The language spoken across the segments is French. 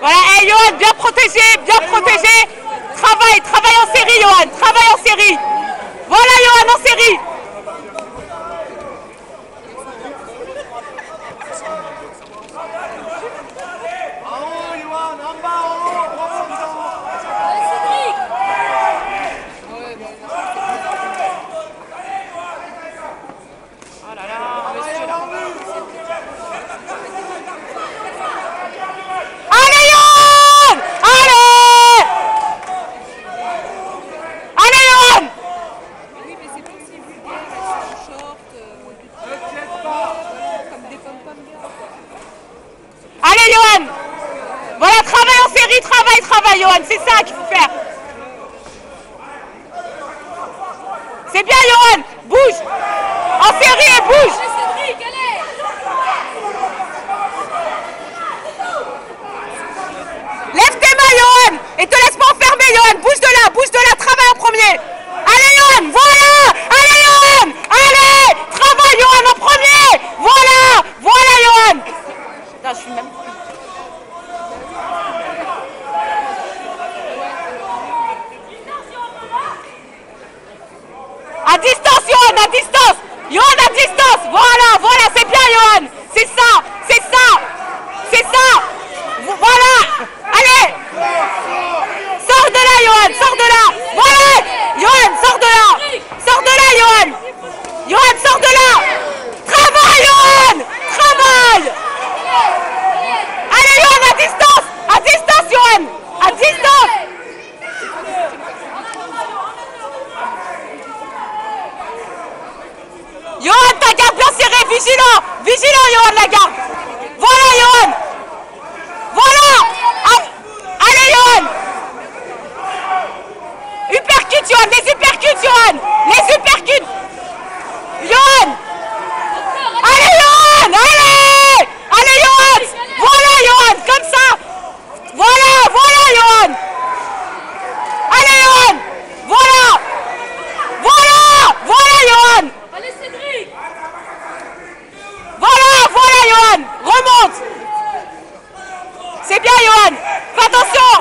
Voilà, hey, Yohann, bien protégé, bien protégé. Travaille en série, Yohann, travaille en série. Voilà, Yohann, en série. Allez Yohann, voilà, travaille en série, travaille Yohann, c'est ça qu'il faut faire. C'est bien Yohann, bouge, en série et bouge. Lève tes mains Yohann, et te laisse pas enfermer Yohann, bouge de là, travaille en premier. Allez Yohann, voilà, allez Yohann, allez, travaille Yohann en premier, voilà Yohann. Putain, je suis même... À distance, Yohann, à distance. Yohann, à distance. Voilà, c'est bien, Yohann. C'est ça. Voilà. Allez. Sors de là, Yohann, sors de là. Voilà. Yohann, sors de là, Yohann. Yohann, sors de là. Travaille, Yohann. Travaille. Allez, Yohann, à distance, Yohann. À distance. Yohann, ta garde bien serrée, vigilant Yohann, la garde. Voilà Yohann. Allez Yohann. Uppercut Yohann, les uppercuts Yohann. Yohann. Allez Yohann, allez Yohann. Voilà Yohann, comme ça. Voilà Yohann. Allez Yohann. Voilà Yohann. Allez Cédric. Voilà Yohann, remonte. C'est bien Yohann, fais attention.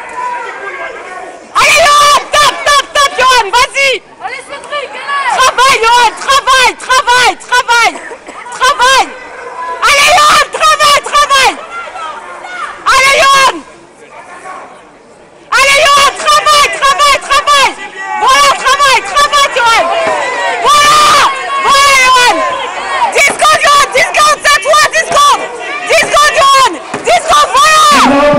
Allez Yohann, tape Yohann, vas-y. Allez Cédric, allez. Travaille Yohann, travaille. Allez Yohann, travaille. Allez Yohann, travaille. Voilà, travaille Yohann. Voilà Yohann. 10 secondes Yohann, 10 secondes, c'est à toi, 10 secondes. 10 secondes Yohann, 10 secondes, voilà.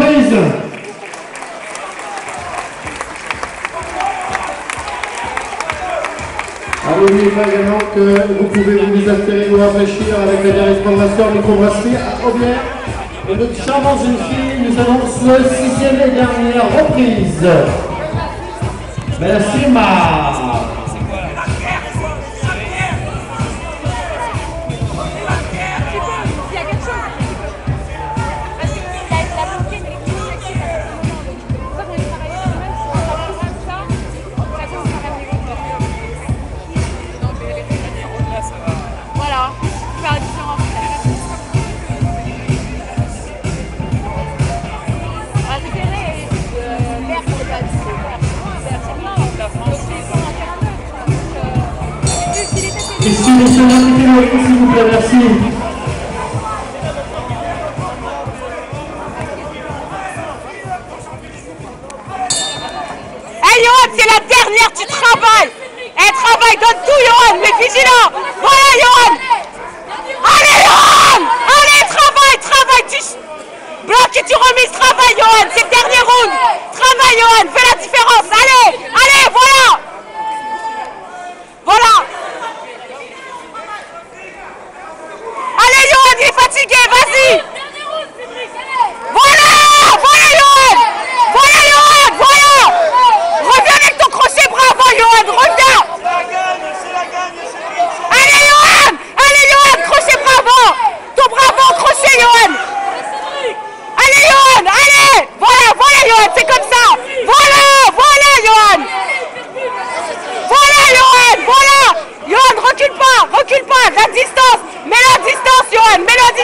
N'oubliez pas également que vous pouvez vous installer ou rafraîchir avec la dernière formation microbrasserie à Aubière. Et notre charmante jeune fille, nous annonce le 6e et dernière reprise. Merci Ma. Ici, monsieur, mettez-le s'il vous plaît, merci. Hey Yohann, c'est la dernière, tu travailles. Travaille, donne tout Yohann, mais vigilant. Voilà Yohann. Allez Yohann. Allez, travaille. Tu bloques et tu remises, travaille Yohann, c'est le dernier round. Travaille Yohann, fais la différence. Allez, voilà. Allez Yohann, il est fatigué, vas-y. Voilà Yohann. Reviens avec ton crochet, bravo Yohann, reviens. Allez Yohann, crochet bravo. Ton bravo, crochet Yohann. Allez Yohann, voilà Yohann, c'est comme ça. Voilà Yohann. Yohann, recule pas, la distance. Mets-la à distance Yohann,